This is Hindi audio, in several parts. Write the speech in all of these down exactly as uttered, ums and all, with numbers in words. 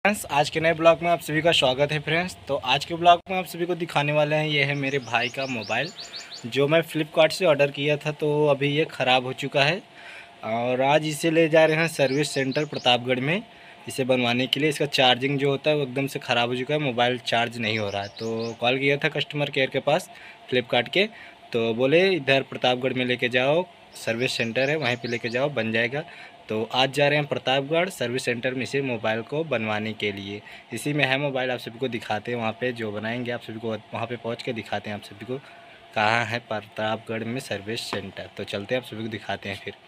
फ्रेंड्स, आज के नए ब्लॉग में आप सभी का स्वागत है। फ्रेंड्स, तो आज के ब्लॉग में आप सभी को दिखाने वाले हैं, ये है मेरे भाई का मोबाइल जो मैं फ़्लिपकार्ट से ऑर्डर किया था। तो अभी ये ख़राब हो चुका है और आज इसे ले जा रहे हैं सर्विस सेंटर प्रतापगढ़ में इसे बनवाने के लिए। इसका चार्जिंग जो होता है वो एकदम से ख़राब हो चुका है, मोबाइल चार्ज नहीं हो रहा है। तो कॉल किया था कस्टमर केयर के पास फ़्लिपकार्ट के, तो बोले इधर प्रतापगढ़ में लेके जाओ, सर्विस सेंटर है वहीं पे लेके जाओ, बन जाएगा। तो आज जा रहे हैं प्रतापगढ़ सर्विस सेंटर में इसे मोबाइल को बनवाने के लिए। इसी में है मोबाइल, आप सभी को दिखाते हैं वहाँ पे जो बनाएंगे, आप सभी को वहाँ पे पहुँच के दिखाते हैं आप सभी को कहाँ है प्रतापगढ़ में सर्विस सेंटर। तो चलते हैं, आप सभी को दिखाते हैं फिर।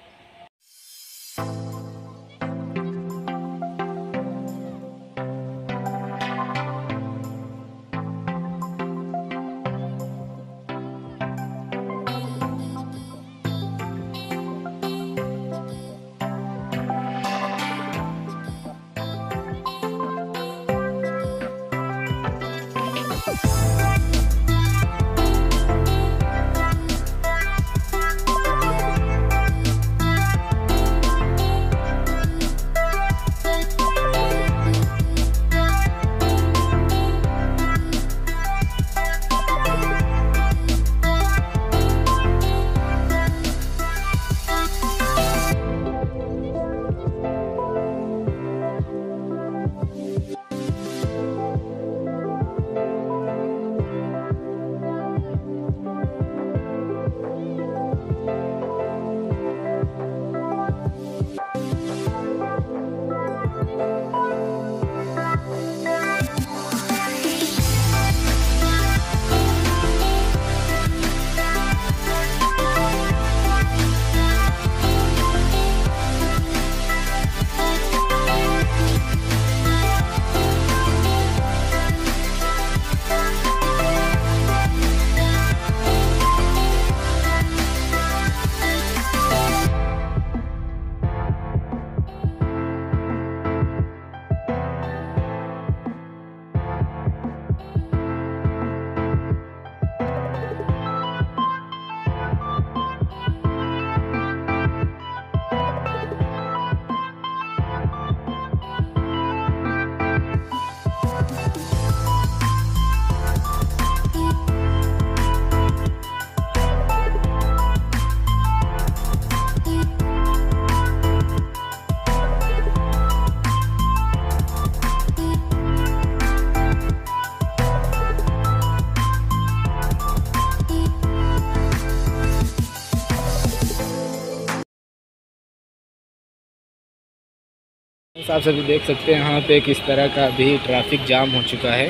आप सभी देख सकते हैं यहाँ पे किस तरह का भी ट्रैफिक जाम हो चुका है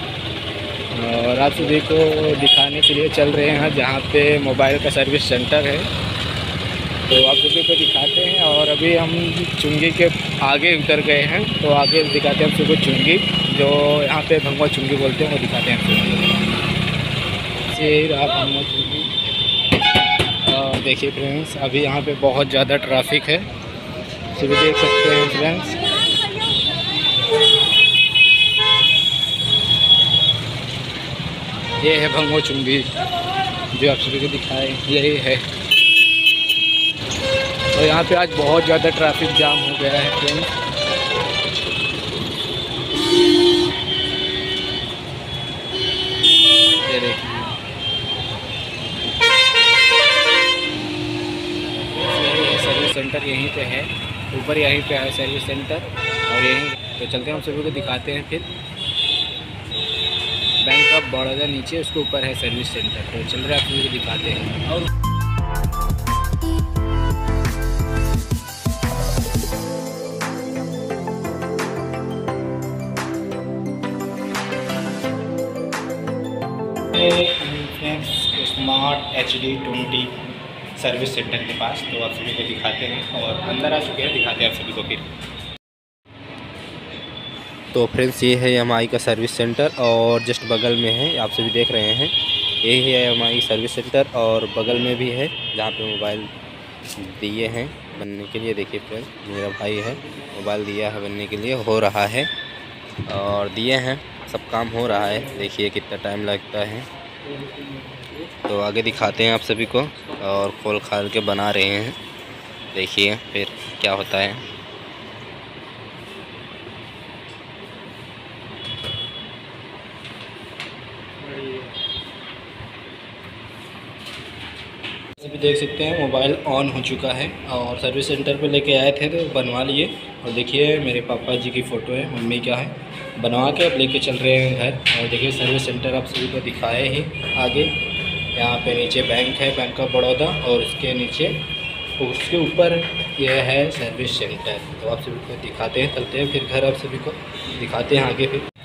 और आप सभी को दिखाने के लिए चल रहे हैं जहाँ पे मोबाइल का सर्विस सेंटर है। तो आप सभी को दिखाते हैं और अभी हम चुंगी के आगे उतर गए हैं, तो आगे दिखाते हैं आप सभी को चुंगी, जो यहाँ पे भंगवा चुंगी बोलते हैं, वो दिखाते हैं आप सभी को। आप भंगवा चुंगी देखिए फ्रेंड्स, अभी यहाँ पे बहुत ज़्यादा ट्रैफिक है, सभी देख सकते हैं फ्रेंड्स। ये है भंगो चुंगी जो आप सभी को दिखाए, यही है। और यहाँ पे आज बहुत ज़्यादा ट्रैफिक जाम हो गया है फ्रेंड्स। ये देखिए, सर्विस सेंटर यहीं पे है, ऊपर यहीं पे है सर्विस सेंटर और यहीं। तो चलते हैं, हम सभी को दिखाते हैं फिर। बैंक ऑफ बड़ौदा नीचे, उसके ऊपर है सर्विस सेंटर। तो चल रहे आप सभी को दिखाते हैं। और friends smart H D twenty service centre के पास, तो आप सभी को दिखाते हैं और अंदर आ चुके हैं, दिखाते हैं आप सभी को फिर। तो फ्रेंड्स, ये है एम आई का सर्विस सेंटर और जस्ट बगल में है, आप सभी देख रहे हैं, यही है एम आई सर्विस सेंटर। और बगल में भी है जहाँ पे मोबाइल दिए हैं बनने के लिए। देखिए फ्रेंड्स, मेरा भाई है, मोबाइल दिया है बनने के लिए, हो रहा है और दिए हैं, सब काम हो रहा है। देखिए कितना टाइम लगता है। तो आगे दिखाते हैं आप सभी को और खोल खाल के बना रहे हैं, देखिए फिर क्या होता है। देख सकते हैं मोबाइल ऑन हो चुका है और सर्विस सेंटर पे लेके आए थे तो बनवा लिए। और देखिए मेरे पापा जी की फ़ोटो है, मम्मी क्या है, बनवा के अब लेके चल रहे हैं घर। और देखिए सर्विस सेंटर आप सभी को दिखाए ही आगे। यहाँ पे नीचे बैंक है, बैंक ऑफ बड़ौदा, और उसके नीचे उसके ऊपर यह है सर्विस सेंटर। तो आप सभी को दिखाते हैं, चलते हैं फिर घर, आप सभी को दिखाते हैं आगे। फिर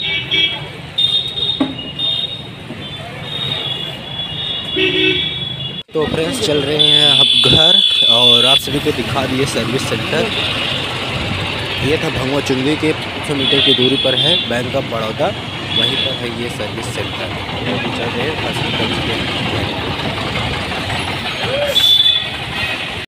तो फ्रेंड्स चल रहे हैं अब घर और आप सभी को दिखा दिए सर्विस सेंटर। ये था भंगवा चुंगी के कुछ मीटर की दूरी पर है बैंक ऑफ बड़ौदा, वहीं पर है ये सर्विस सेंटर। चल रहे हैं